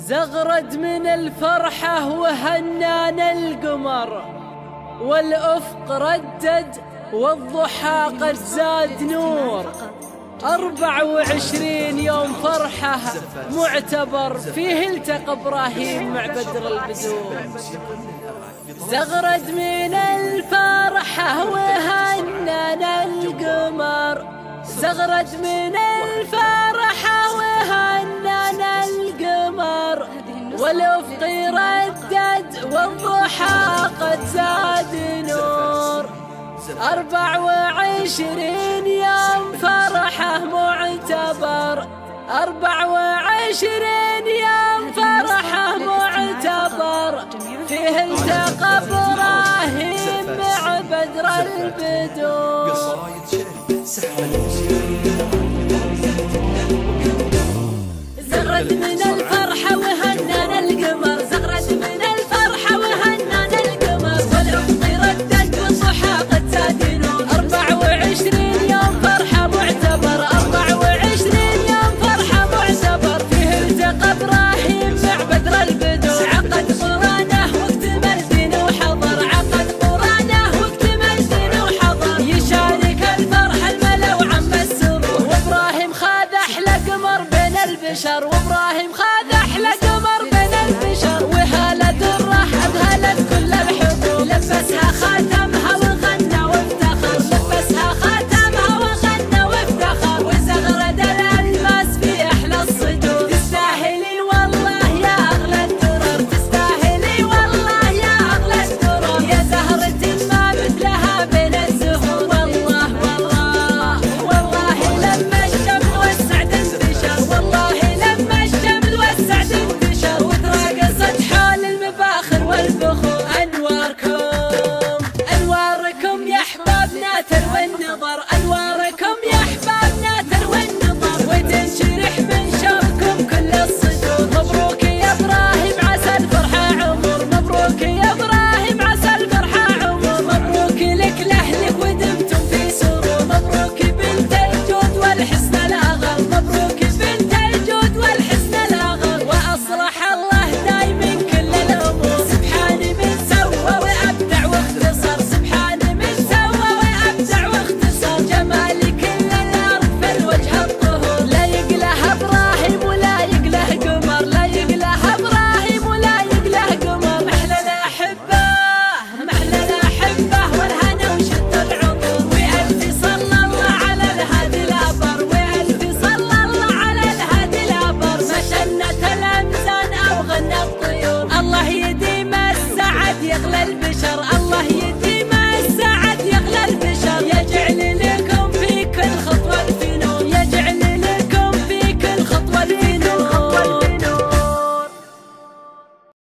زغرد من الفرحة وهنانا القمر، والأفق ردد والضحى قد زاد نور. 24 يوم فرحة معتبر فيه التقى إبراهيم مع بدر البدور. زغرد من الفرحة وهنانا القمر، زغرد من الفرحة وهنانا القمر، والأفق ردد والضحى قد زاد نور. 24 يوم فرحة معتبر، 24 يوم فرحة معتبر، فيه التقى إبراهيم مع بدر البدور. زغرد من الفرحة وهنانا القمر، زغرد من الفرحة وهنانا القمر، والأفق ردد والضحى قد زاد نور. 24 يوم فرحة معتبر، 24 يوم فرحة معتبر، فيه التقى إبراهيم مع بدر البدور. عقد قرانه واكتمل دينه وحضر، عقد قرانه واكتمل دينه وحضر، يشارك الفرح الملا وعم السرور. وإبراهيم خاذ أحلى قمر بين البشر، وإبراهيم خاذ أحلى قمر بين البشر، وهالة دره أذهلت كل الحضور. لبسها خاتمها وغنى وافتخر، لبسها خاتمها وغنى وافتخر، وزغرد الألماس في أحلى الصدور. تستاهلي والله يا أغلى الدرر، تستاهلي والله يا أغلى الدرر، يا زهرة ما مثلها بين الزهور. والله والله والله لما الشمل والسعد انتشر، والله لما الشمل والسعد انتشر، وتراقصت حول المباخر والفخور. أنواركم يا أحبابنا تروي النظر، أنواركم يا أحبابنا تروي النظر، وتنشرح من شوقكم كل الصدور. مبروك يا إبراهيم عسى الفرحة عمر، مبروك يا إبراهيم عسى الفرحة عمر، مبروك لك لأهلك ودمتم في سرور. مبروك بنت الجود والحسن الأغر، مبروك بنت الجود والحسن الأغر، وأصلح الله دايما كل الأمور. سبحان من سوى وأبدع واختصر، سبحان من سوى وأبدع واختصر، جمال كل الأرض في الوجه الطهور. لا يقله إبراهيم ولا يقله قمر، لا يقله إبراهيم ولا يقله قمر. محلى الأحبة محلى الأحبة والهنا وشد العطور، وألف صلى الله على الهادي الأبر، وألف صلى الله على الهادي الأبر. ما شنت الأمزان أو غنى الطيور، الله يديم السعد يغلى البيت.